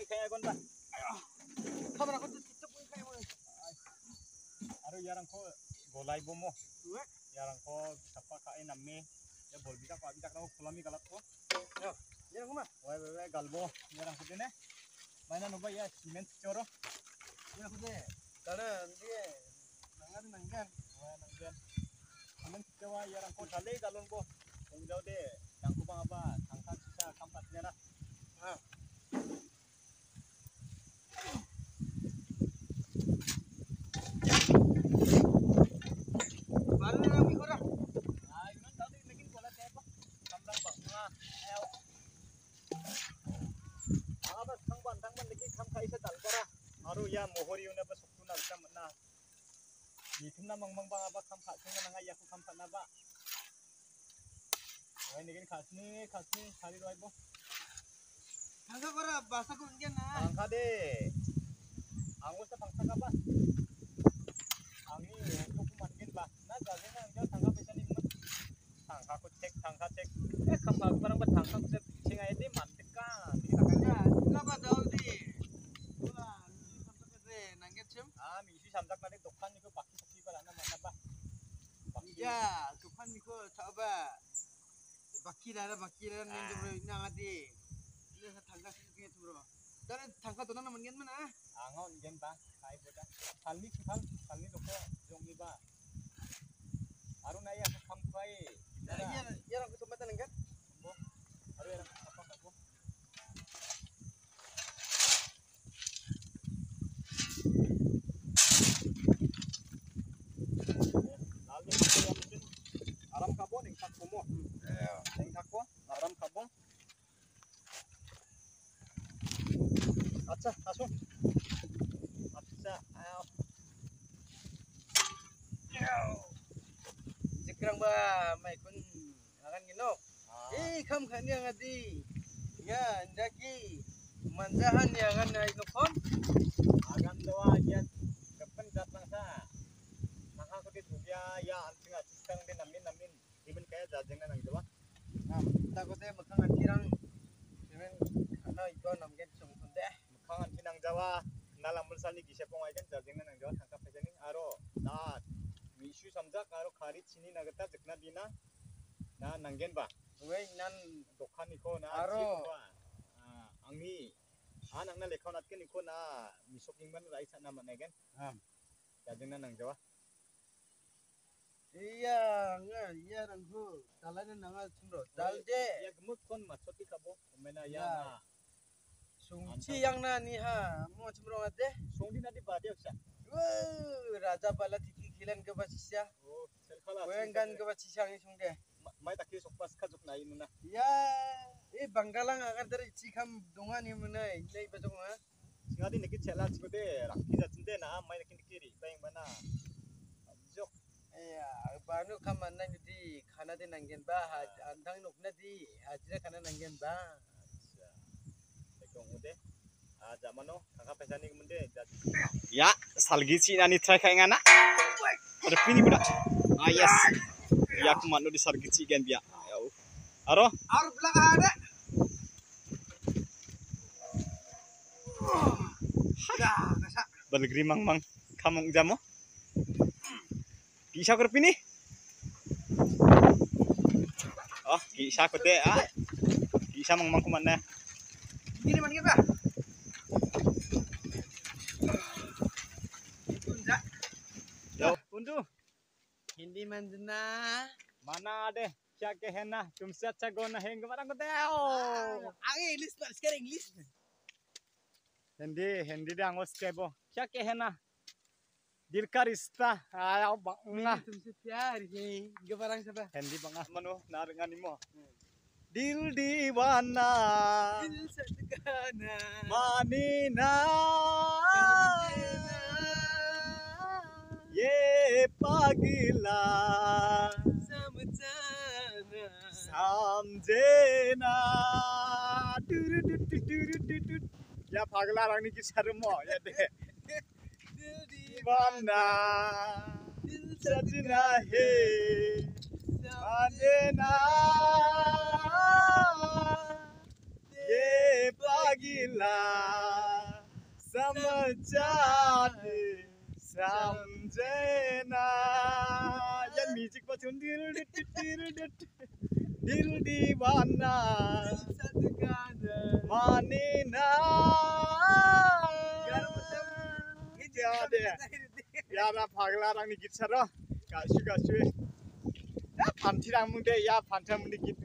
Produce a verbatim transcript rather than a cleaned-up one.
kayak gon bah. Kamera ko tutup mo kayo mo. Aro yarang ko golai bomo. Yarang ko sapa kain namme. Ya bol bisa ko bisa ko kulami galat ko. Yo, yarang ko ma. Wai wai wai galbo yarang ko dene. Mainan no ya cement coro. Yarang ko de. Tara dia nangan nanggan. Wai nanggan. Cement jawa yarang ko sale galon bo. Engjau de tangku bang apa tangkat bisa kampatnya na. Ah. Baru na mi ko ra. Ah, yun tadi naging kola kaya pa. Kamlang ba nga. Ayaw. Ah, bas tangban tangban lagi kam kai sa talkara. Aru ya mohori una bas suktu na kam na. Yitum na mangmang bang apa kam kha sunga nga yaku kam na ba. Wai naging khasni khasni sari roi bo. Tangka ko ra basa ko ngyan na. Angka de. Angus sa pangsa ka ba? Angi ko kumatin ba? Na galing na ang tangka pesa ni mo. Tangka ko check tangka check. Eh kam ka parang ba tangka ko check ay di mantik ka. Di Ya, laba daw di. Wala, ni samsak kasi nangyan chim. Ah, misi samdak na dokhan ni ko baki sakti ba na mana ba? Baki. Ya, tukan ni ko coba. Baki lara baki lara nin jobro ina ngati. Ini sa tangka sini tu bro. Dan tangka tu na mangyan mana? Angon gen ba? Kai boda. Salni kifal, salni doko jongi ba. Aru na ya kam kai. Ya, ya aku tempat nanggan. Bo. Aru ya apa apa. Lalu kita mungkin aram kabo ning tak kumo. Ning tak ko aram kabo. Acha, asung. Acha, ayo. Sekarang ba may kun akan ginok. Eh, kam kanya ngadi. Ya, ndaki manjahan ya kan ay nokom. Agam doa aja. Kapan datang sa? Naka ko dit ya ya anting asistang din namin namin. Even kaya jajeng na nang doa. Nah, takut eh makang akhirang semen ano ito namgen sungkunde. Mukhang tinang Jawa nalamul sali gise pong ay kan jajeng na nang doa tangkap pejaning aro na misu samjak aro kharit sini nagata jekna dina na nanggen ba. Wei nan Dokhan iko na Aro. jik ba. Ah, angi anak na lekhaw natken iko na misoking ban raisa na managen. Ah. Jajeng na nang Jawa. Iya, nga iya rangku. Talana nanga sumro. Dalje Ya gemuk kon macoti kabo. Umena ya Ya. na. sungci yang na niha mo sumro ngate. Songdi na di badya sa. Wah, raja bala tiki kilan ke basisya. Oh, selkala. Wengan ke basisya ni sungde. Mai takki sokpas kajuk na inu na. Ya, eh banggalang agar dari cikam dongan ni mana ini bajong ha. Singadi niki chela chikode rakhi jatinde na mai niki nikiri bayang bana. Jok. Iya, banu kamana di kana de nanggen ba, andang nukna di hajira kana nanggen ba. Acha. Tekong ude. Ah jamano kakak pesani kemunde. Ya, salgici nani try kayak ngana. Ada pini budak. Ah yes. Ya kumano di salgici gan biak. Ya. Aro? Ar belakang ada. Dah, kasa. Balgri mang mang kamong jamo. Kisah ko pini. Oh, kisah ko de ah. Kisah mang mang kumana. Gini man ba? Punja. Yo, undu. Hindi man na. Mana deh? Kya kehna? Tumse acha gona heng marang ko de. Ang English ba? Sekarang English. Hindi, hindi de angos kebo. Kya kehna? Dil ka rista. Ayaw bang nga. तुमसे प्यार है ये barang siapa Hindi bang nga mano naringan mo. Dil diwana. दिल सदगाना Manina. Ye pagila. समझाना Samjena. Duru duru duru duru. Ya pagla rangni ki sarmo ya de. दिल दीवाना Mana दिल sajna he manena ye pagila जाने समझना ये म्यूजिक बजून दिल दिल दिल दीवाना माने ना ya deh ya ra pagla rang ni git saro gasu gasu ya panti rang mun de ya panta mun di git